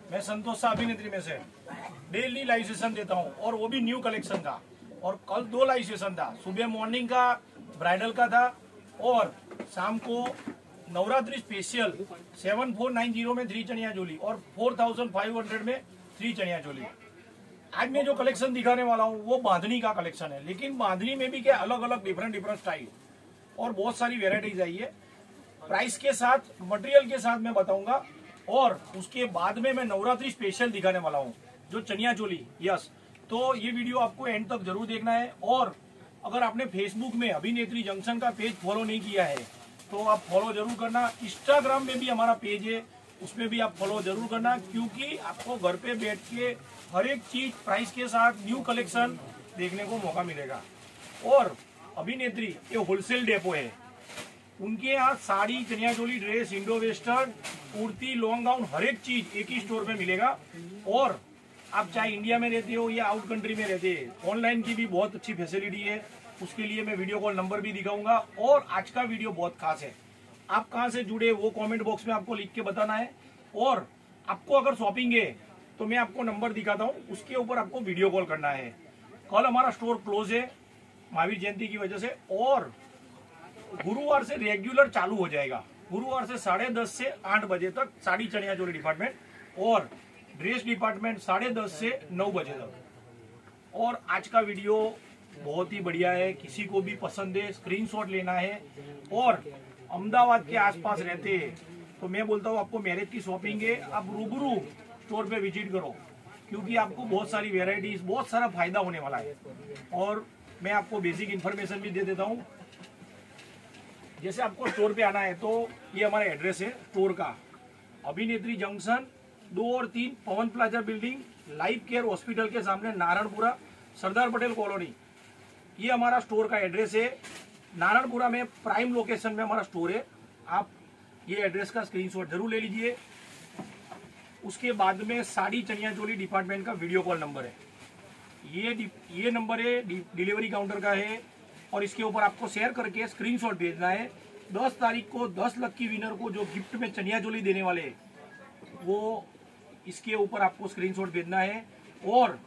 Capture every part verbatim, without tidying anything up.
मैं संतोष सा अभिनेत्री में से डेली लाइव सेशन देता हूँ, और वो भी न्यू कलेक्शन का। और कल दो लाइव सेशन था, सुबह मॉर्निंग का ब्राइडल का था, और शाम को Navratri special seven four nine zero में थ्री चनिया चोली और फोर थाउजेंड फाइव हंड्रेड में थ्री चनिया चोली। आज मैं जो कलेक्शन दिखाने वाला हूँ वो बांधनी का कलेक्शन है, लेकिन बांधनी में भी क्या अलग अलग डिफरेंट डिफरेंट स्टाइल और बहुत सारी वेराइटीज आई है। प्राइस के साथ, मटेरियल के साथ मैं बताऊंगा, और उसके बाद में मैं नवरात्रि स्पेशल दिखाने वाला हूँ जो चनिया चोली। यस, तो ये वीडियो आपको एंड तक जरूर देखना है। और अगर आपने फेसबुक में अभिनेत्री जंक्शन का पेज फॉलो नहीं किया है तो आप फॉलो जरूर करना। इंस्टाग्राम में भी हमारा पेज है, उसमें भी आप फॉलो जरूर करना, क्योंकि आपको घर पे बैठ के हर एक चीज प्राइस के साथ न्यू कलेक्शन देखने को मौका मिलेगा। और अभिनेत्री ये होलसेल डेपो है, उनके यहाँ sari, chaniya choli, dress, Indo western, kurti, long gown, हर एक चीज एक ही स्टोर पे मिलेगा। और आप चाहे इंडिया में रहते हो या आउट कंट्री में रहते हैं, ऑनलाइन की भी बहुत अच्छी फैसिलिटी है। उसके लिए मैं वीडियो कॉल नंबर भी दिखाऊंगा। और आज का वीडियो बहुत खास है, आप कहाँ से जुड़े वो कमेंट बॉक्स में आपको लिख के बताना है। और आपको अगर शॉपिंग है तो मैं आपको नंबर दिखाता हूँ, उसके ऊपर आपको वीडियो कॉल करना है। कल हमारा स्टोर क्लोज है महावीर जयंती की वजह से, और गुरुवार से रेगुलर चालू हो जाएगा। गुरुवार से साढ़े दस से आठ बजे तक साड़ी, चनिया चोली डिपार्टमेंट, और ड्रेस डिपार्टमेंट साढ़े दस से नौ बजे तक। और आज का वीडियो बहुत ही बढ़िया है, किसी को भी पसंद है स्क्रीनशॉट लेना है। और अहमदाबाद के आसपास रहते हैं तो मैं बोलता हूँ आपको मैरिज की शॉपिंग है, आप रूबरू स्टोर पे विजिट करो, क्योंकि आपको बहुत सारी वेराइटीज, बहुत सारा फायदा होने वाला है। और मैं आपको बेसिक इन्फॉर्मेशन भी दे देता हूँ। जैसे आपको स्टोर पे आना है तो ये हमारा एड्रेस है स्टोर का, अभिनेत्री जंक्शन दो और तीन, Pawan plaza building, life care hospital के सामने, नारायणपुरा, सरदार पटेल कॉलोनी। ये हमारा स्टोर का एड्रेस है। नारायणपुरा में प्राइम लोकेशन में हमारा स्टोर है। आप ये एड्रेस का स्क्रीनशॉट जरूर ले लीजिए। उसके बाद में साड़ी, चनिया चोली डिपार्टमेंट का वीडियो कॉल नंबर है, ये ये नंबर है डिलीवरी काउंटर का है। और इसके ऊपर आपको शेयर करके स्क्रीनशॉट भेजना है। दस तारीख को दस लकी विनर को जो गिफ्ट में चनिया चोली देने वाले हैं, वो इसके ऊपर आपको स्क्रीनशॉट भेजना है। और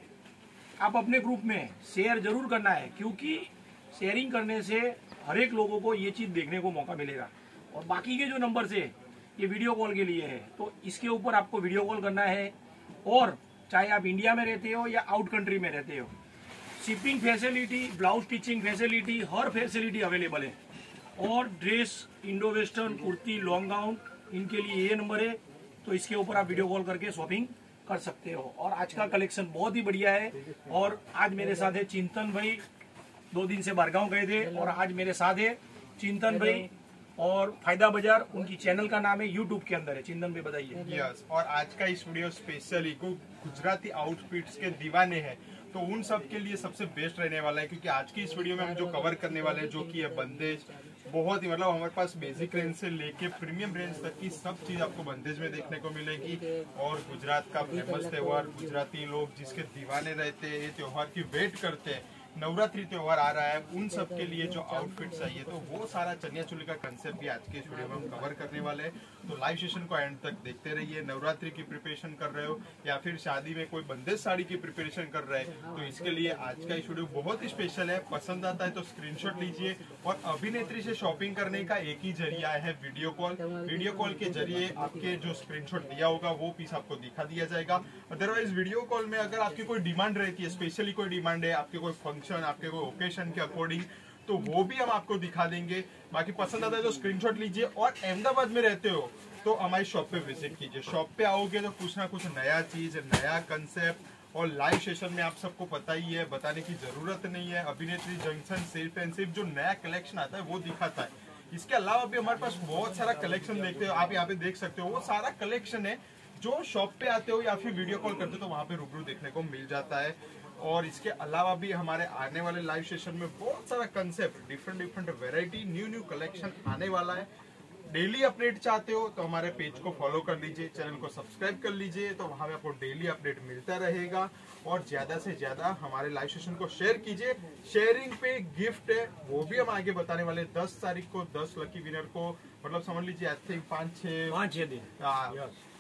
आप अपने ग्रुप में शेयर जरूर करना है, क्योंकि शेयरिंग करने से हर एक लोगों को ये चीज देखने को मौका मिलेगा। और बाकी के जो नंबर से ये वीडियो कॉल के लिए है, तो इसके ऊपर आपको वीडियो कॉल करना है। और चाहे आप इंडिया में रहते हो या आउट कंट्री में रहते हो, shipping facility, blouse stitching facility, हर फैसिलिटी अवेलेबल है। और dress, Indo western, kurti, long gown, इनके लिए ये नंबर है, तो इसके ऊपर आप वीडियो कॉल करके शॉपिंग कर सकते हो। और आज का कलेक्शन बहुत ही बढ़िया है। और आज मेरे साथ है चिंतन भाई, दो दिन से बारगांव गए थे, और आज मेरे साथ है चिंतन भाई। और फायदा बाजार उनकी चैनल का नाम है, यूट्यूब के अंदर है। चिंतन भाई बताइए। यस, और आज का इस वीडियो स्पेशली को गुजराती आउटफिट्स के दीवाने हैं, तो उन सब के लिए सबसे बेस्ट रहने वाला है। क्योंकि आज की इस वीडियो में हम जो कवर करने वाले हैं, जो कि है बंदेज, बहुत ही मतलब हमारे पास बेसिक रेंज से लेके प्रीमियम रेंज तक की सब चीज आपको बंदेज में देखने को मिलेगी। और गुजरात का फेमस त्योहार, गुजराती लोग जिसके दीवाने रहते हैं, त्योहार की वेट करते हैं, नवरात्रि त्योहार आ रहा है, उन सब के लिए जो आउटफिट चाहिए, तो वो सारा चनिया चोली का कंसेप्ट भी आज के इस वीडियो में हम कवर करने वाले हैं। तो लाइव सेशन को एंड तक देखते रहिए। नवरात्रि की प्रिपरेशन कर रहे हो या फिर शादी में कोई बंदेज साड़ी की प्रिपरेशन कर रहे हैं, तो इसके लिए आज का इस वीडियो बहुत ही स्पेशल है। पसंद आता है तो स्क्रीनशॉट लीजिए। और अभिनेत्री से शॉपिंग करने का एक ही जरिया है, वीडियो कॉल। वीडियो कॉल के जरिए आपके जो स्क्रीनशॉट दिया होगा वो पीस आपको दिखा दिया जाएगा। अदरवाइज वीडियो कॉल में अगर आपकी कोई डिमांड रहती है, स्पेशली कोई डिमांड है, आपके कोई फंक्शन, आपके कोई ओकेशन के अकॉर्डिंग, तो वो भी हम आपको दिखा देंगे। बाकी पसंद आता है तो स्क्रीनशॉट लीजिए। और अहमदाबाद में रहते हो तो हमारी शॉप पे विजिट कीजिए। शॉप पे आओगे तो कुछ ना कुछ नया चीज, नया कंसेप्ट, और लाइव सेशन में आप सबको पता ही है, बताने की जरूरत नहीं है। अभिनेत्री जंक्शन सिर्फ एंड सिर्फ जो नया कलेक्शन आता है वो दिखाता है। इसके अलावा भी हमारे पास बहुत सारा कलेक्शन देखते हो, आप यहाँ पे देख सकते हो। वो सारा कलेक्शन है जो शॉप पे आते हो या फिर वीडियो कॉल करते हो तो वहाँ पे रूबरू देखने को मिल जाता है। और इसके अलावा भी हमारे आने वाले लाइव सेशन में बहुत सारा concept, different different variety, new new collection आने वाला है। डेली अपडेट चाहते हो तो हमारे पेज को फॉलो कर लीजिए, चैनल को सब्सक्राइब कर लीजिए, तो वहां पे आपको डेली अपडेट मिलता रहेगा। और ज्यादा से ज्यादा हमारे लाइव सेशन को शेयर कीजिए। शेयरिंग पे गिफ्ट है वो भी हम आगे बताने वाले। दस तारीख को दस लकी विनर को, मतलब समझ लीजिए आई थिंक पाँच छह पाँच छह दिन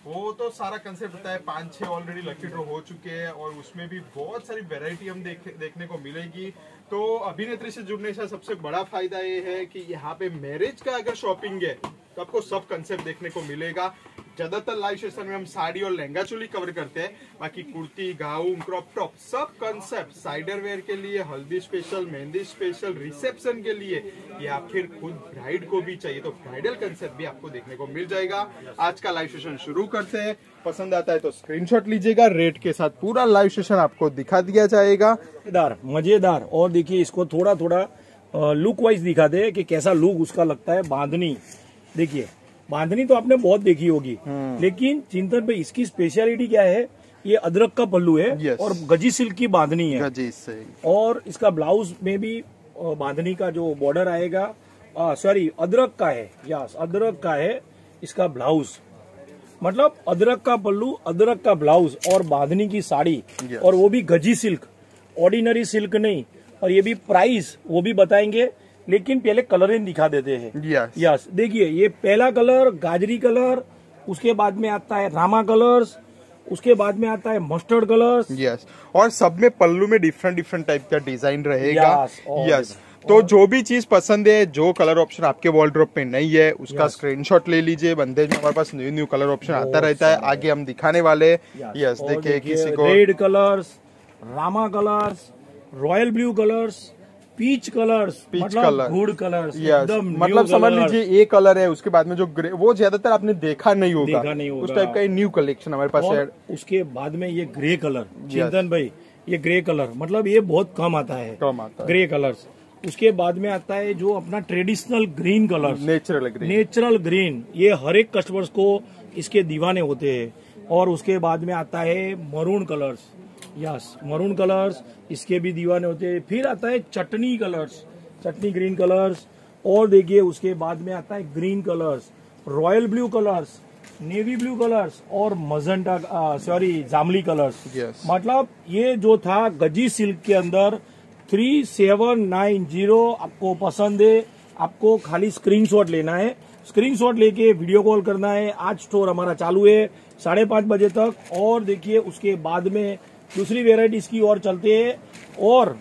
वो तो सारा कंसेप्ट होता है, पांच छह ऑलरेडी लकी ड्रॉ हो चुके हैं और उसमें भी बहुत सारी वैरायटी हम देख, देखने को मिलेगी। तो अभिनेत्री से जुड़ने का सबसे बड़ा फायदा ये है कि यहाँ पे मैरिज का अगर शॉपिंग है तो आपको सब कंसेप्ट देखने को मिलेगा। ज्यादातर लाइव सेशन में हम साड़ी और लहंगा चोली कवर करते हैं, बाकी कुर्ती, गाउन, क्रॉप टॉप सब कंसेप्ट साइडर वेयर के लिए, हल्दी स्पेशल, मेहंदी स्पेशल, रिसेप्शन के लिए या फिर खुद ब्राइड को भी चाहिए तो ब्राइडल कंसेप्ट भी आपको देखने को मिल जाएगा। आज का लाइव सेशन शुरू करते हैं। पसंद आता है तो स्क्रीनशॉट लीजिएगा, रेट के साथ पूरा लाइव सेशन आपको दिखा दिया जाएगा। मजेदार मजेदार। और देखिए इसको थोड़ा थोड़ा लुक वाइज दिखा दे कि कैसा लुक उसका लगता है। बांधनी देखिए, बांधनी तो आपने बहुत देखी होगी, लेकिन चिंतन पे इसकी स्पेशलिटी क्या है, ये अदरक का पल्लू है yes. और गजी सिल्क की बांधनी है। गजी से और इसका ब्लाउज में भी बांधनी का जो बॉर्डर आएगा, सॉरी अदरक का है, यस अदरक का है इसका ब्लाउज। मतलब अदरक का पल्लू, अदरक का ब्लाउज और बांधनी की साड़ी yes. और वो भी गजी सिल्क, ऑर्डिनरी सिल्क नहीं। और ये भी प्राइस वो भी बताएंगे, लेकिन पहले कलरिंग दिखा देते हैं। यस यस देखिए, ये पहला कलर गाजरी कलर, उसके बाद में आता है रामा कलर्स, उसके बाद में आता है मस्टर्ड कलर्स। यस और सब में पल्लू में डिफरेंट डिफरेंट टाइप का डिजाइन रहेगा। यस यस तो जो भी चीज पसंद है, जो कलर ऑप्शन आपके वॉलड्रॉप पे नहीं है उसका yes. स्क्रीनशॉट ले लीजिए। बंदेज में हमारे पास न्यू न्यू कलर ऑप्शन आता रहता है, आगे हम दिखाने वाले। यस देखिए, किसी को red colours, Rama colours, royal blue colours, peach colours, peach मतलब कलर, गुड कलर्स, yes. एकदम मतलब समझ लीजिए एक कलर है, उसके बाद में जो ग्रे, वो ज्यादातर आपने देखा नहीं होगा, देखा नहीं होगा। उस टाइप का ये न्यू कलेक्शन हमारे पास है। उसके बाद में ये ग्रे कलर, चिंतन भाई ये ग्रे कलर मतलब ये बहुत कम आता है, कम आता है ग्रे कलर्स। उसके बाद में आता है जो अपना traditional green colour, natural green. Natural green, ये हर एक कस्टमर्स को इसके दीवाने होते हैं। और उसके बाद में आता है maroon colours, yes maroon colours, इसके भी दीवाने होते हैं। फिर आता है chutney colours, chutney green colours. और देखिए उसके बाद में आता है green colours, royal blue colours, navy blue colours और मजेंटा, सॉरी जामली कलर्स। yes. मतलब ये जो था गजी सिल्क के अंदर थ्री सेवन नाइन जीरो, आपको पसंद है, आपको खाली स्क्रीनशॉट लेना है, स्क्रीनशॉट लेके वीडियो कॉल करना है। आज स्टोर हमारा चालू है साढ़े पांच बजे तक। और देखिए उसके बाद में दूसरी वेराइटीज की ओर चलते हैं। और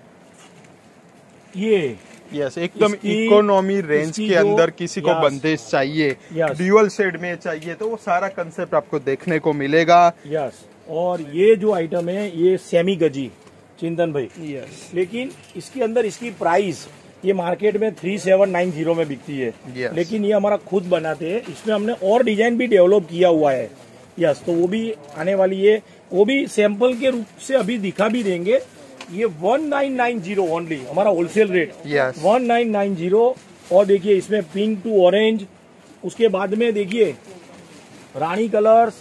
ये यस एकदम इकोनॉमी रेंज के अंदर किसी को बंदेज चाहिए, ड्यूअल शेड में चाहिए, तो वो सारा कंसेप्ट आपको देखने को मिलेगा। यस और ये जो आइटम है ये सेमी गजी, चिंतन भाई। यस लेकिन इसके अंदर इसकी प्राइस ये मार्केट में थ्री सेवन नाइन जीरो में बिकती है। yes. लेकिन ये हमारा खुद बनाते हैं, इसमें हमने और डिजाइन भी डेवलप किया हुआ है। यस तो वो भी आने वाली है, वो भी सैंपल के रूप से अभी दिखा भी देंगे। ये one nine nine zero only हमारा wholesale rate, yes. One nine nine zero. और देखिए इसमें पिंक टू ऑरेंज, उसके बाद में देखिए Rani colours,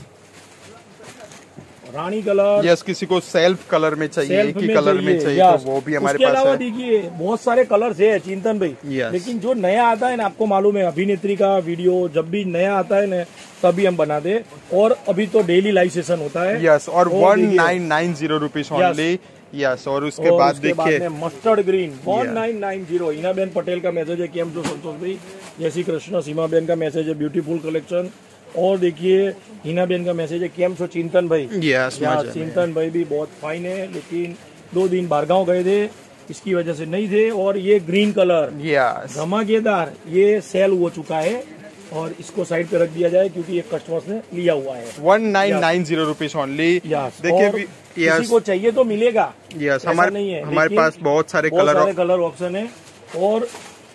Rani colour. Yes किसी को सेल्फ कलर में चाहिए, एक ही कलर में चाहिए तो वो भी हमारे पास है। उसके अलावा देखिए बहुत सारे कलर्स है चिंतन भाई। yes. लेकिन जो नया आता है ना, आपको मालूम है अभिनेत्री का वीडियो जब भी नया आता है ना तभी हम बना दे। और अभी तो डेली लाइव सेशन होता है। यस और one nine nine zero rupees only. Yes और उसके और बाद देखिए mustard green one nine nine zero. Hinaben Patel का मैसेज है, केम जो संतोष भाई, जय श्री कृष्ण। सीमा बेन का मैसेज है, ब्यूटीफुल कलेक्शन। और देखिए हिना बेन का मैसेज है, केम सो चिंतन भाई। yes, चिंतन भाई भी बहुत फाइन है, लेकिन दो दिन बारगांव गए थे इसकी वजह से नहीं थे। और ये ग्रीन कलर yes. धमाकेदार, ये सेल हो चुका है और इसको साइड पे रख दिया जाए क्योंकि ये कस्टमर्स ने लिया हुआ है। One nine nine zero rupees only. देखिए किसी को चाहिए तो मिलेगा। यस हमारे नहीं है, हमारे पास बहुत सारे बहुत कलर सारे कलर ऑप्शन है। और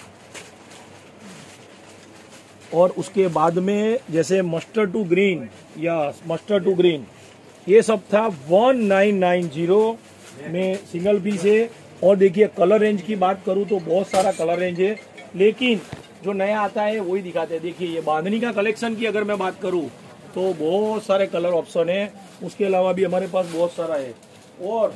और उसके बाद में जैसे मस्टर्ड टू ग्रीन या मस्टर्ड टू ग्रीन, ये सब था वन नाइन नाइन जीरो में सिंगल पीस है। और देखिए कलर रेंज की बात करूं तो बहुत सारा कलर रेंज है, लेकिन जो नया आता है वही दिखाते हैं। देखिए ये बांधनी का कलेक्शन की अगर मैं बात करूं तो बहुत सारे कलर ऑप्शन है, उसके अलावा भी हमारे पास बहुत सारा है। और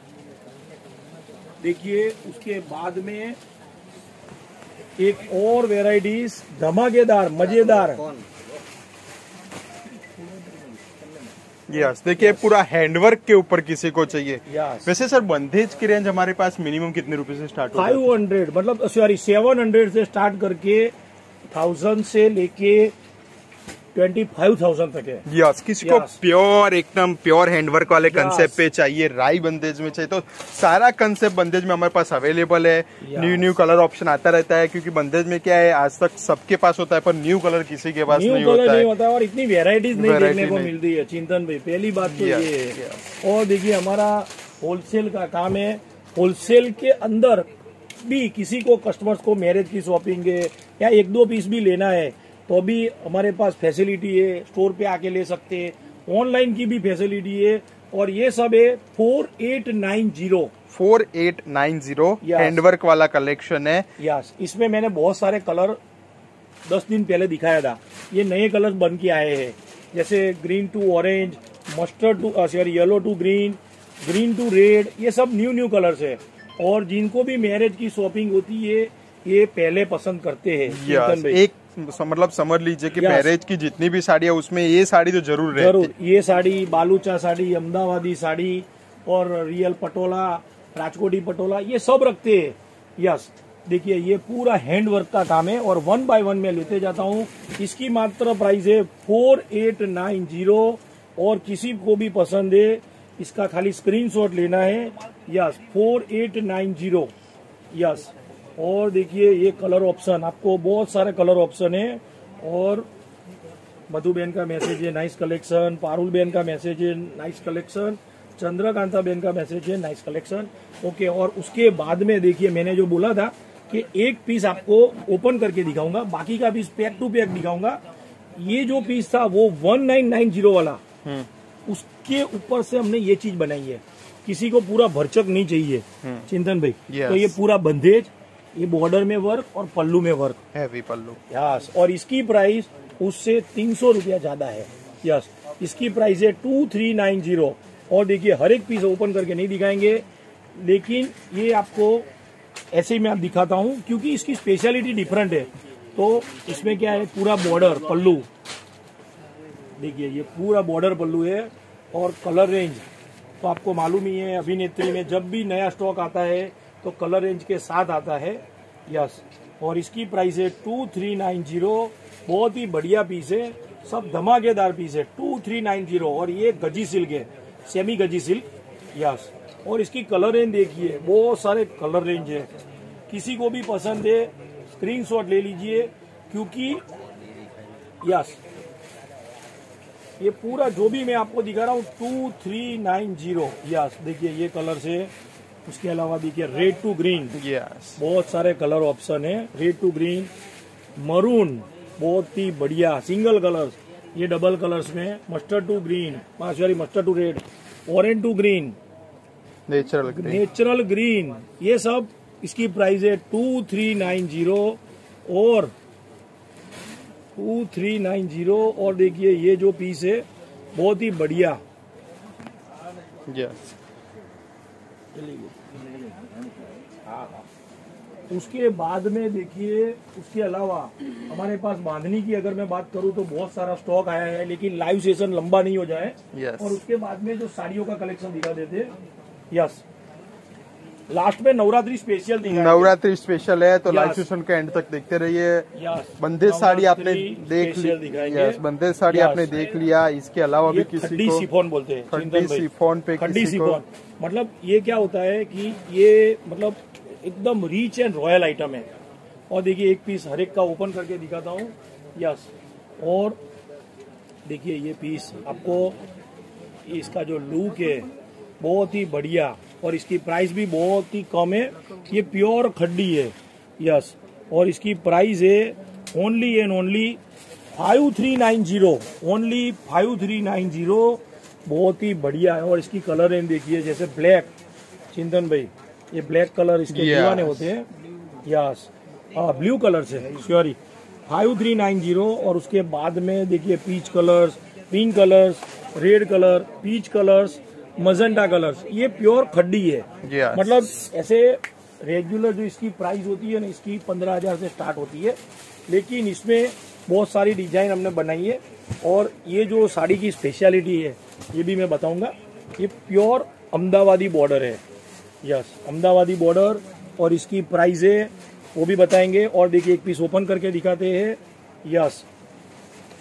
देखिए उसके बाद में एक और वेराइटीज धमाकेदार मजेदार। यस देखिए पूरा हैंडवर्क के ऊपर किसी को चाहिए। yes. वैसे सर बंदेज की रेंज हमारे पास मिनिमम कितने रुपए से स्टार्ट होता है? फाइव हंड्रेड मतलब सॉरी सेवन हंड्रेड से स्टार्ट करके थाउजेंड से लेके ट्वेंटी फाइव थाउजेंड तक है। यस, किसी को Yes. प्योर एकदम प्योर हैंडवर्क वाले Yes. कंसेप्ट पे चाहिए, राई बंदेज में चाहिए, तो सारा कंसेप्ट बंदेज में हमारे पास अवेलेबल है। Yes. New new colour option आता रहता है, क्योंकि बंदेज में क्या है, आज तक सबके पास होता है पर न्यू कलर किसी के पास न्यू नहीं कलर होता नहीं है। होता है और इतनी वेराइटीज नहीं Variety देखने को नहीं। मिलती है चिंतन भाई, पहली बात तो Yes, ये है। और देखिए हमारा होलसेल का काम है, होलसेल के अंदर भी किसी को कस्टमर्स को मैरिज की शॉपिंग है या एक दो पीस भी लेना है तो भी हमारे पास फैसिलिटी है, स्टोर पे आके ले सकते हैं, ऑनलाइन की भी फैसिलिटी है। और ये सब है four eight nine zero four eight nine zero Yes. Handwork वाला कलेक्शन है। यस। इसमें मैंने बहुत सारे कलर दस दिन पहले दिखाया था, ये नए कलर बन के आए हैं, जैसे green to orange, mustard to sorry yellow to green, green to red, ये सब न्यू न्यू कलर्स है। और जिनको भी मैरिज की शॉपिंग होती है ये पहले पसंद करते हैं चिंतन यस, भाई। एक मतलब समझ लीजिए कि Yes. मैरिज की जितनी भी साड़ी है उसमें ये साड़ी तो जरूर रहती जरूर, ये साड़ी बालूचा साड़ी, अहमदाबादी साड़ी और रियल पटोला, राजकोटी पटोला, ये सब रखते हैं। यस, देखिए ये पूरा हैंड वर्क का काम है और वन बाय वन मैं लेते जाता हूँ। इसकी मात्र प्राइस है फोर एट नाइन जीरो और किसी को भी पसंद है इसका खाली स्क्रीनशॉट लेना है। Yes, four eight nine zero. Yes, और देखिए ये कलर ऑप्शन, आपको बहुत सारे कलर ऑप्शन है। और मधु बहन का मैसेज है नाइस कलेक्शन, पारुल बहन का मैसेज है नाइस कलेक्शन, चंद्रकांता बहन का मैसेज है नाइस कलेक्शन। ओके, और उसके बाद में देखिए मैंने जो बोला था कि एक पीस आपको ओपन करके दिखाऊंगा, बाकी का पीस पैक टू पैक दिखाऊंगा। ये जो पीस था वो वन नाइन नाइन जीरो वाला, उसके ऊपर से हमने ये चीज बनाई है। किसी को पूरा भरचक नहीं चाहिए चिंतन भाई, Yes. तो ये पूरा बंदेज, ये बॉर्डर में वर्क और पल्लू में वर्क। हैवी पल्लू। यस, और इसकी प्राइस उससे तीन सौ रुपया ज्यादा है। यस, इसकी प्राइस है टू थ्री नाइन जीरो। और देखिए हर एक पीस ओपन करके नहीं दिखाएंगे, लेकिन ये आपको ऐसे ही मैं आप दिखाता हूँ क्योंकि इसकी स्पेशलिटी डिफरेंट है। तो इसमें क्या है, पूरा बॉर्डर पल्लू, देखिए ये पूरा बॉर्डर पल्लू है। और कलर रेंज तो आपको मालूम ही है, अभिनेत्री में जब भी नया स्टॉक आता है तो कलर रेंज के साथ आता है। यस, और इसकी प्राइस है टू थ्री नाइन जीरो। बहुत ही बढ़िया पीस है, सब धमाकेदार पीस है, टू थ्री नाइन जीरो। और ये गजी सिल्क है, सेमी गजी सिल्क। यस, और इसकी कलर रेंज देखिए, बहुत सारे कलर रेंज है। किसी को भी पसंद है स्क्रीनशॉट ले लीजिए, क्योंकि यस ये पूरा जो भी मैं आपको दिखा रहा हूँ two three nine zero. Yes, देखिए ये कलर से, उसके अलावा देखिए रेड टू ग्रीन, यस, बहुत सारे कलर ऑप्शन है। रेड टू ग्रीन, मरून, बहुत ही बढ़िया सिंगल कलर्स, ये डबल कलर्स में, mustard to green, sorry mustard to red, orange to green, natural green, natural green, ये सब इसकी प्राइस है टू थ्री नाइन जीरो और टू थ्री नाइन जीरो। और देखिए ये जो पीस है बहुत ही बढ़िया। यस, उसके बाद में देखिए, उसके अलावा हमारे पास बांधनी की अगर मैं बात करूं तो बहुत सारा स्टॉक आया है, लेकिन लाइव सेशन लंबा नहीं हो जाए। Yes. और उसके बाद में जो साड़ियों का कलेक्शन दिखा देते। यस, लास्ट में नवरात्रि स्पेशल दिखा, नवरात्रि स्पेशल है तो Yes. लाइव सेशन के एंड तक देखते रहिए। यस, बंदेज साड़ी आपने देख स्पेशल ली, दिखाएंगे। Yes, bandhej sari Yes. आपने देख लिया। इसके अलावा भी ये किसी खड्डी को सिफोन बोलते हैं खड्डी चिंतन भाई। सिफोन पे खड्डी किसी को सिफोन मतलब ये क्या होता है कि ये मतलब एकदम रिच एंड रॉयल आइटम है। और देखिए एक पीस हर एक का ओपन करके दिखाता हूँ। यस, और देखिए ये पीस आपको, इसका जो लुक है बहुत ही बढ़िया और इसकी प्राइस भी बहुत ही कम है। ये प्योर खड्डी है। यस, और इसकी प्राइस है only and only five three nine zero, only five three nine zero. बहुत ही बढ़िया है। और इसकी कलर रेंज देखिए, जैसे ब्लैक, चिंतन भाई ये ब्लैक कलर इसके Yes. दीवाने होते हैं। यस, हाँ ब्लू कलर से, sorry five three nine zero. और उसके बाद में देखिए peach colours, pink colours, red colour, peach colours, magenta colours, ये प्योर खड्डी है। Yes. मतलब ऐसे रेगुलर जो इसकी प्राइस होती है ना, इसकी पंद्रह हजार से स्टार्ट होती है, लेकिन इसमें बहुत सारी डिजाइन हमने बनाई है। और ये जो साड़ी की स्पेशलिटी है ये भी मैं बताऊंगा। ये प्योर अहमदाबादी बॉर्डर है। यस, अहमदाबादी बॉर्डर, और इसकी प्राइस है वो भी बताएंगे। और देखिए एक पीस ओपन करके दिखाते हैं। यस,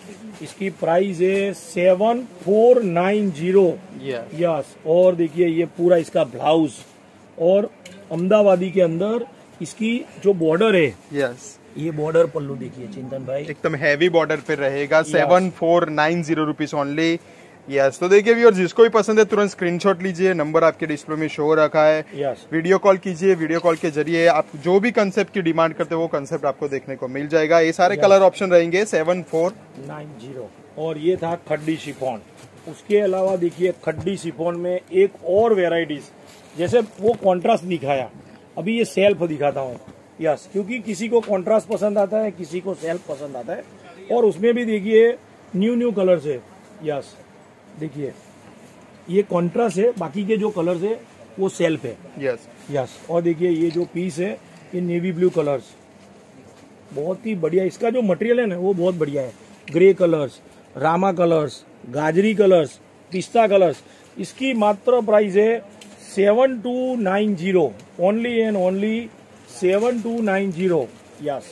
इसकी प्राइस है seven four nine zero yes yes. और देखिए ये पूरा इसका ब्लाउज और अहमदाबादी के अंदर इसकी जो बॉर्डर है, यस ये बॉर्डर पल्लू देखिए चिंतन भाई, एकदम हैवी बॉर्डर पे रहेगा। Seven four nine zero rupees only. Yes तो देखिए व्यूअर्स, जिसको भी पसंद है तुरंत स्क्रीनशॉट लीजिए, नंबर आपके डिस्प्ले में शो रखा है। यस वीडियो कॉल कीजिए, वीडियो कॉल के जरिए आप जो भी कंसेप्ट की डिमांड करते हो वो कंसेप्ट आपको देखने को मिल जाएगा। ये सारे कलर ऑप्शन रहेंगे। Seven four nine zero. और ये था खड्डी शिफॉन। उसके अलावा देखिए खड्डी शिफॉन में एक और वेराइटीज, जैसे वो कॉन्ट्रास्ट दिखाया, अभी ये सेल्फ दिखाता हूँ। यस क्योंकि किसी को कॉन्ट्रास्ट पसंद आता है, किसी को सेल्फ पसंद आता है। और उसमें भी देखिए न्यू न्यू कलर्स है। यस देखिए ये कॉन्ट्रास्ट है, बाकी के जो कलर्स है वो सेल्फ है। यस यस और देखिए ये जो पीस है ये नेवी ब्लू कलर्स, बहुत ही बढ़िया। इसका जो मटेरियल है ना वो बहुत बढ़िया है। ग्रे कलर्स, रामा कलर्स, गाजरी कलर्स, पिस्ता कलर्स। इसकी मात्र प्राइस है seven two nine zero only and only seven two nine zero. Yes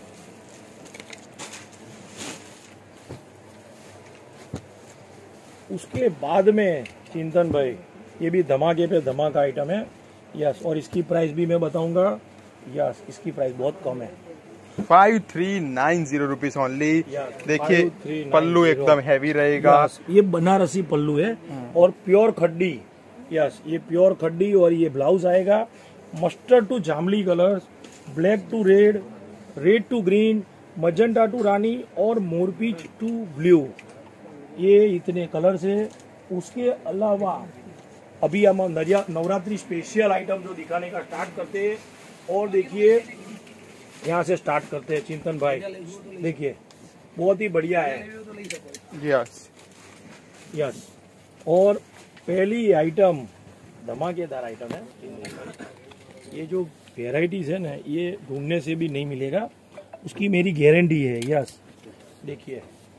उसके बाद में चिंतन भाई ये भी धमाके पे धमाका आइटम है। यस और इसकी प्राइस भी मैं बताऊंगा। यस इसकी प्राइस बहुत कम है, five three nine zero rupees only. Yes, देखिए five three nine पल्लू zero। एकदम हैवी रहेगा। यस ये बनारसी पल्लू है और प्योर खड्डी। यस ये प्योर खड्डी और ये ब्लाउज आएगा मस्टर्ड टू जामली colours, black to red, red to green, magenta to रानी और मोरपीच टू ब्लू। ये इतने कलर्स है। उसके अलावा अभी हम नरिया नवरात्रि स्पेशल आइटम जो दिखाने का स्टार्ट करते हैं। और देखिए यहाँ से स्टार्ट करते हैं चिंतन भाई, देखिए बहुत ही बढ़िया है। यस यस और पहली आइटम धमाकेदार आइटम है। ये जो वेराइटीज है ना ये ढूंढने से भी नहीं मिलेगा, उसकी मेरी गारंटी है। यस देखिए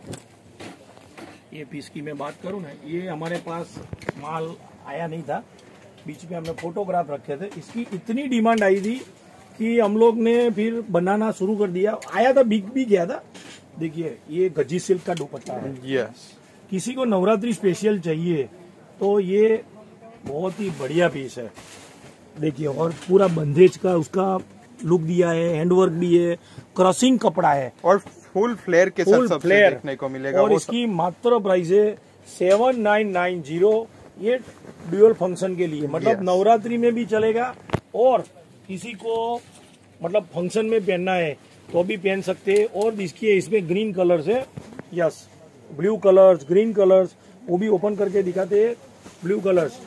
ये पीस की मैं बात करूं ना, ये हमारे पास माल आया नहीं था, बीच में हमने फोटोग्राफ रखे थे। इसकी इतनी डिमांड आई थी कि हम लोग ने फिर बनाना शुरू कर दिया। आया था, बिक भी गया था। देखिए ये गजी सिल्क का दुपट्टा है। यस किसी को नवरात्रि स्पेशल चाहिए तो ये बहुत ही बढ़िया पीस है। देखिए और पूरा बंदेज का उसका लुक दिया है, हैंडवर्क भी है, क्रॉसिंग कपड़ा है और फुल फ्लेयर के साथ फुल सबसे फ्लेयर देखने को मिलेगा। और वो इसकी मात्र प्राइस है सेवन नाइन नाइन जीरो। ये ड्यूअल फंक्शन के लिए, मतलब Yes. नवरात्रि में भी चलेगा और किसी को मतलब फंक्शन में पहनना है तो भी पहन सकते हैं। और इसकी इसमें ग्रीन कलर्स है। Yes blue colours, green colours, वो भी ओपन करके दिखाते हैं। ब्लू कलर्स,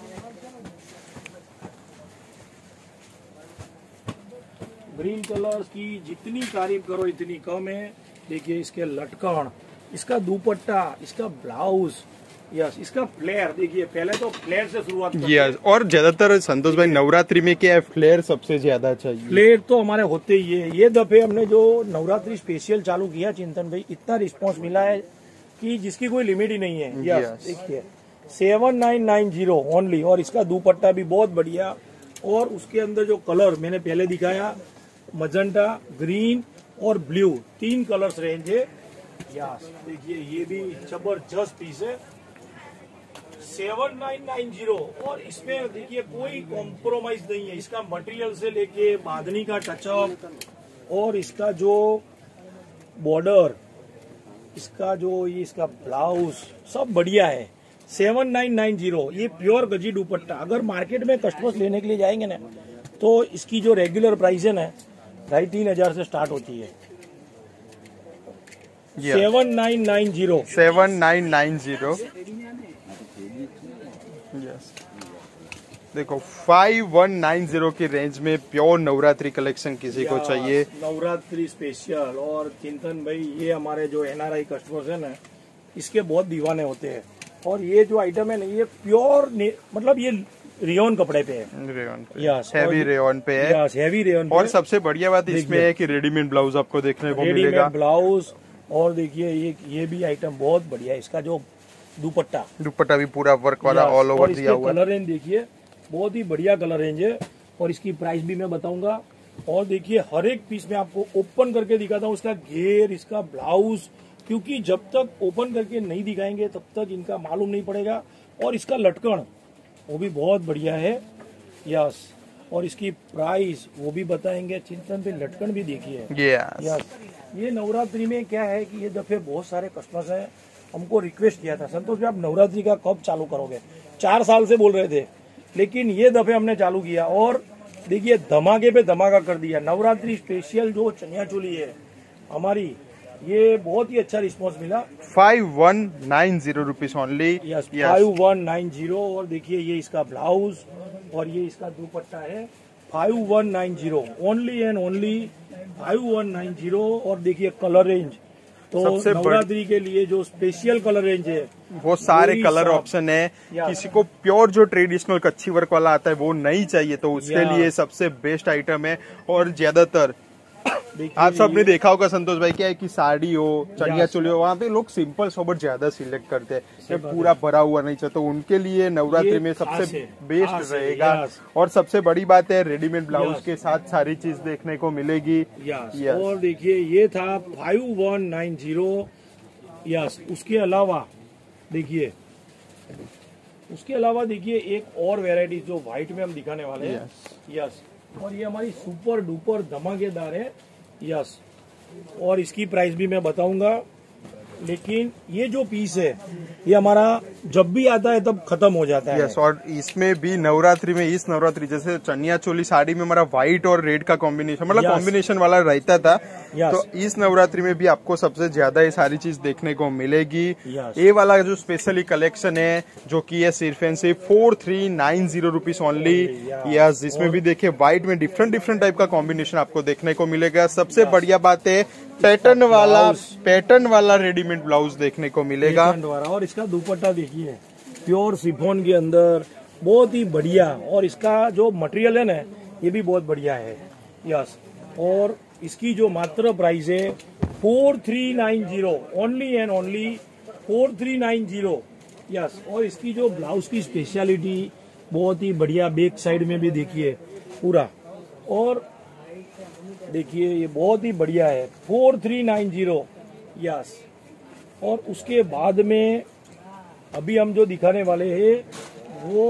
ग्रीन कलर्स की जितनी तारीफ करो इतनी कम है। देखिए इसके लटकन, इसका दुपट्टा, इसका ब्लाउज, यस इसका फ्लेयर। देखिए पहले तो फ्लेयर से शुरुआत करते हैं। यस और ज्यादातर संतोष भाई नवरात्रि में क्या है, फ्लेयर सबसे ज्यादा चाहिए। फ्लेयर तो हमारे होते ही है। ये दफे हमने जो नवरात्रि स्पेशल चालू किया चिंतन भाई, इतना रिस्पांस मिला है कि जिसकी कोई लिमिट ही नहीं है। Yes Yes. देखिए seven nine nine zero only. और इसका दुपट्टा भी बहुत बढ़िया। और उसके अंदर जो कलर मैंने पहले दिखाया, मजेंटा, ग्रीन और ब्लू, तीन कलर्स रेंज है। यस देखिए ये भी जबरदस्त पीस है, सेवन नाइन नाइन जीरो। और इसमें देखिए कोई कॉम्प्रोमाइज नहीं है। इसका मटेरियल से लेके बांधनी का टचअप और इसका जो बॉर्डर, इसका जो ये इसका ब्लाउज सब बढ़िया है। सेवन नाइन नाइन जीरो ये प्योर गजी दुपट्टा। अगर मार्केट में कस्टमर्स लेने के लिए जाएंगे ना तो इसकी जो रेगुलर प्राइस है ना ढाई तीन हजार से स्टार्ट होती है। Seven nine nine zero seven nine nine zero. Yes देखो फाइव वन नाइन जीरो की रेंज में प्योर नवरात्रि कलेक्शन किसी को चाहिए। नवरात्रि स्पेशल। और चिंतन भाई ये हमारे जो एनआरआई कस्टमर्स है ना इसके बहुत दीवाने होते हैं। और ये जो आइटम है ना ये प्योर मतलब ये रेयन कपड़े पे है। रेयन पे यस हैवी रेयन पे है। Yes heavy rayon. और सबसे बढ़िया बात इसमें है कि रेडीमेड ब्लाउज आपको देखने को मिलेगा। Readymade blouse. और देखिए ये ये भी आइटम बहुत बढ़िया है। इसका जो दुपट्टा, दुपट्टा भी पूरा वर्क वाला ऑल ओवर दिया हुआ है। कलर रेंज देखिए बहुत ही बढ़िया कलर रेंज है। और इसकी प्राइस भी मैं बताऊंगा। और देखिए हर एक पीस में आपको ओपन करके दिखाता हूँ। इसका घेर, इसका ब्लाउज, क्योंकि जब तक ओपन करके नहीं दिखाएंगे तब तक इनका मालूम नहीं पड़ेगा। और इसका लटकन वो भी बहुत बढ़िया है। यस, और इसकी प्राइस वो भी बताएंगे। चिंतन पे लटकन भी देखिए। yes. यस, ये नवरात्रि में क्या है कि ये दफे बहुत सारे कस्टमर्स हैं, हमको रिक्वेस्ट किया था, संतोष भाई आप नवरात्रि का कब चालू करोगे? चार साल से बोल रहे थे, लेकिन ये दफे हमने चालू किया और देखिए धमाके पे धमाका कर दिया। नवरात्रि स्पेशल जो चनिया चोली है हमारी, ये बहुत ही अच्छा रिस्पांस मिला। Five one nine zero rupees only. Yes, five one nine zero. और देखिए ये इसका ब्लाउज और ये इसका दुपट्टा है। Five one nine zero only and only five one nine zero. और देखिए कलर रेंज तो सबसे नवरात्रि के लिए जो स्पेशल कलर रेंज है वो सारे कलर ऑप्शन है। किसी को प्योर जो ट्रेडिशनल कच्ची वर्क वाला आता है वो नहीं चाहिए तो उसके लिए सबसे बेस्ट आइटम है। और ज्यादातर आप सबने देखा होगा संतोष भाई, क्या है कि साड़ी हो चनिया चोली हो, वहाँ पे लोग सिंपल सोबर ज्यादा सिलेक्ट करते हैं, पूरा भरा हुआ नहीं चाहिए, तो उनके लिए नवरात्रि में सबसे बेस्ट रहेगा। और सबसे बड़ी बात है रेडीमेड ब्लाउज के साथ सारी चीज देखने को मिलेगी। यस, और देखिए ये था five one nine zero. Yes, उसके अलावा देखिए उसके अलावा देखिए एक और वेराइटी जो व्हाइट में हम दिखाने वाले हैं। यस, और ये हमारी सुपर डुपर धमाकेदार है। यस, और इसकी प्राइस भी मैं बताऊंगा, लेकिन ये जो पीस है ये हमारा जब भी आता है तब खत्म हो जाता है। यस, और इसमें भी नवरात्रि में इस नवरात्रि जैसे चनिया चोली साड़ी में हमारा व्हाइट और रेड का कॉम्बिनेशन मतलब कॉम्बिनेशन वाला रहता था, तो इस नवरात्रि में भी आपको सबसे ज्यादा ये सारी चीज देखने को मिलेगी। ये वाला जो स्पेशली कलेक्शन है जो की है सिर्फ एंड सिर्फ four three nine zero rupees only. Yes, जिसमें भी देखिए व्हाइट में डिफरेंट डिफरेंट टाइप का कॉम्बिनेशन आपको देखने को मिलेगा। सबसे बढ़िया बात है पैटर्न वाला पैटर्न वाला रेडीमेड ब्लाउज देखने को मिलेगा। और इसका दुपट्टा देखिए प्योर शिफॉन के अंदर, बहुत ही बढ़िया। और इसका जो मटेरियल है ना ये भी बहुत बढ़िया है। यस, और इसकी जो मात्र प्राइस है four three nine zero only and only four three nine zero. Yes, और इसकी जो ब्लाउज की स्पेशलिटी बहुत ही बढ़िया, बैक साइड में भी देखिए पूरा, और देखिए ये बहुत ही बढ़िया है four three nine zero. Yes, और उसके बाद में अभी हम जो दिखाने वाले हैं वो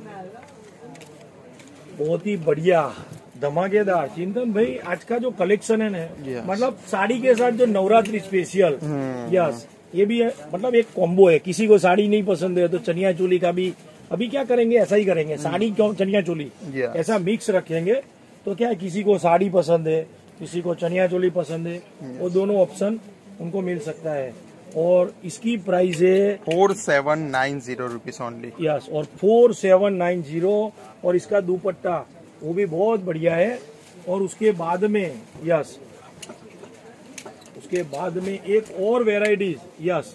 बहुत ही बढ़िया धमाकेदार। चिंतन भाई आज का जो कलेक्शन है ना, मतलब साड़ी के साथ जो नवरात्रि स्पेशल। यस, ये भी है, मतलब एक कॉम्बो है। किसी को साड़ी नहीं पसंद है तो चनिया चोली का भी अभी क्या करेंगे, ऐसा ही करेंगे, साड़ी क्यों चनिया चोली ऐसा मिक्स रखेंगे। तो क्या है, किसी को साड़ी पसंद है, किसी को चनिया चोली पसंद है, वो दोनों ऑप्शन उनको मिल सकता है। और इसकी प्राइस है four seven nine zero rupees only. Yes, और फोर सेवन नाइन जीरो। और इसका दुपट्टा वो भी बहुत बढ़िया है। और उसके बाद में यस उसके बाद में एक और वेराइटीज। यस,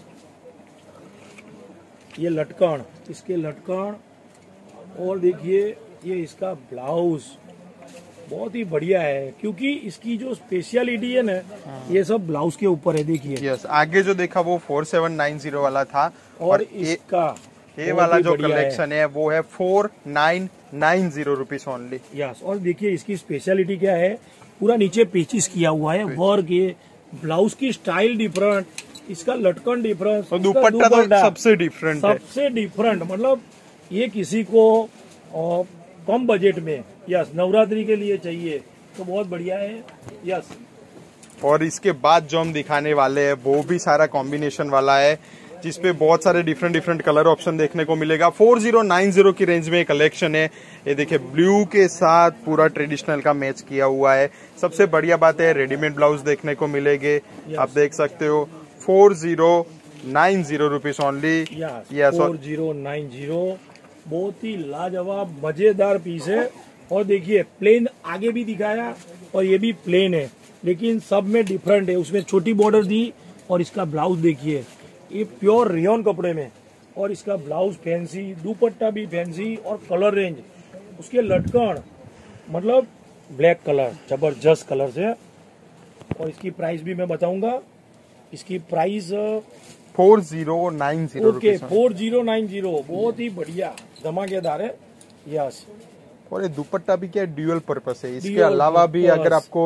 ये लटकन, इसके लटकन, और देखिए ये इसका ब्लाउज बहुत ही बढ़िया है, क्योंकि इसकी जो स्पेशलिटी है ना ये सब ब्लाउज के ऊपर है। देखिए यस, आगे जो देखा वो फोर सेवन नाइन जीरो वाला था, और, और इसका ये वाला जो कलेक्शन है वो है four nine nine zero rupees only. Yes, और देखिए इसकी स्पेशलिटी क्या है, पूरा नीचे पेचिस किया हुआ है, वर्क, ये ब्लाउज की स्टाइल डिफरेंट, इसका लटकन डिफरेंट, तो दुपट्टा तो सबसे डिफरेंट सबसे डिफरेंट। मतलब ये किसी को और कम बजट में यस नवरात्रि के लिए चाहिए तो बहुत बढ़िया है। यस, और इसके बाद जो हम दिखाने वाले हैं वो भी सारा कॉम्बिनेशन वाला है, जिसपे बहुत सारे डिफरेंट डिफरेंट कलर ऑप्शन देखने को मिलेगा। फोर जीरो नाइन जीरो की रेंज में कलेक्शन है। ये देखिए ब्लू के साथ पूरा ट्रेडिशनल का मैच किया हुआ है। सबसे बढ़िया बात है रेडीमेड ब्लाउज देखने को मिलेंगे। आप देख सकते हो four zero nine zero rupees only. Yes, four zero nine zero. बहुत ही लाजवाब मजेदार पीस है। और देखिए प्लेन आगे भी दिखाया और ये भी प्लेन है, लेकिन सब में डिफरेंट है। उसमें छोटी बॉर्डर दी और इसका ब्लाउज देखिए ये प्योर रेयन कपड़े में, और इसका ब्लाउज फैंसी, दुपट्टा भी फैंसी, और कलर रेंज उसके लटकन मतलब ब्लैक कलर, जबरदस्त कलर से। और इसकी प्राइस भी मैं बताऊंगा। इसकी price four zero nine zero okay four zero nine zero बहुत ही बढ़िया धमाकेदार है। यस, और ये दुपट्टा भी क्या ड्यूअल पर्पस है। इसके अलावा भी अगर आपको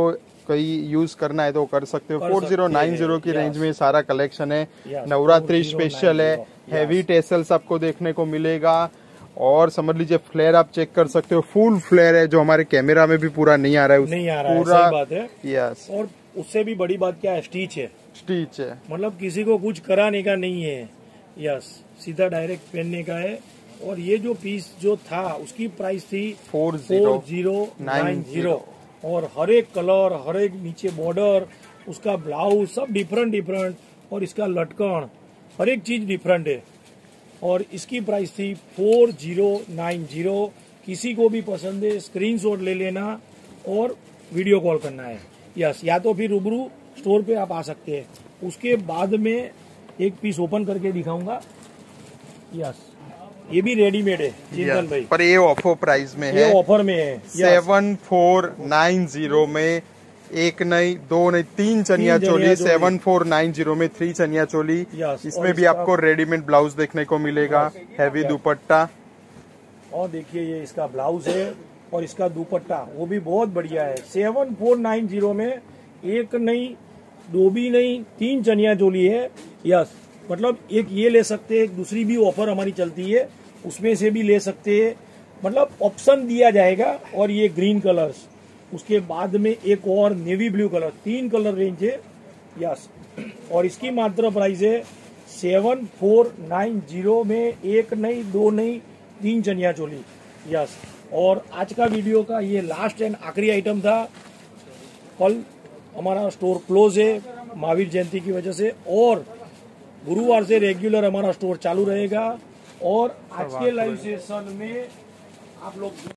कोई यूज करना है तो कर सकते हो। कर फोर जीरो नाइन जीरो सकते की हैं, रेंज yes. में सारा कलेक्शन है। Yes, Navratri four zero nine special है, जीरो, हैवी yes. टेसल्स आपको देखने को मिलेगा। और समझ लीजिए फ्लेयर आप चेक कर सकते हो, फुल फ्लेयर है जो हमारे कैमरा में भी पूरा नहीं आ रहा है। उस- नहीं आ रहा है, पूरा सही बात है। यस और उससे भी बड़ी बात क्या है, स्टिच है, स्टिच है। मतलब किसी को कुछ कराने का नहीं है। यस, सीधा डायरेक्ट पहनने का है। और ये जो पीस जो था उसकी प्राइस थी four four zero nine zero. और हर एक कलर, हर एक नीचे बॉर्डर, उसका ब्लाउज सब डिफरेंट डिफरेंट, और इसका लटकन हर एक चीज डिफरेंट है। और इसकी प्राइस थी फोर जीरो नाइन जीरो। किसी को भी पसंद है स्क्रीनशॉट ले लेना और वीडियो कॉल करना है। यस, या तो फिर रूबरू स्टोर पे आप आ सकते हैं। उसके बाद में एक पीस ओपन करके दिखाऊंगा। यस, ये भी रेडीमेड है चिंतन भाई, पर ये ऑफर प्राइस में ये है, ऑफर में है। सेवन फोर नाइन जीरो में एक नहीं दो नहीं तीन चनिया तीन चोली, चनिया चोली। सेवन फोर नाइन जीरो में थ्री चनिया चोली। Yes, इसमें और भी इसका- आपको रेडीमेड ब्लाउज देखने को मिलेगा, हैवी Yes. दुपट्टा। और देखिए ये इसका ब्लाउज है और इसका दुपट्टा वो भी बहुत बढ़िया है। सेवन फोर नाइन जीरो में एक नहीं, दो भी नहीं, तीन चनिया चोली है। यस, मतलब एक ये ले सकते हैं, एक दूसरी भी ऑफर हमारी चलती है उसमें से भी ले सकते हैं। मतलब ऑप्शन दिया जाएगा। और ये ग्रीन कलर्स, उसके बाद में एक और नेवी ब्लू कलर, तीन कलर रेंज है। यस, और इसकी मात्र प्राइस है सेवन फोर नाइन जीरो में एक नहीं, दो नहीं, तीन चनिया चोली। यस, और आज का वीडियो का ये लास्ट एंड आखिरी आइटम था। कल हमारा स्टोर क्लोज है महावीर जयंती की वजह से, और गुरुवार से रेगुलर हमारा स्टोर चालू रहेगा। और आज के लाइव सेशन में आप लोग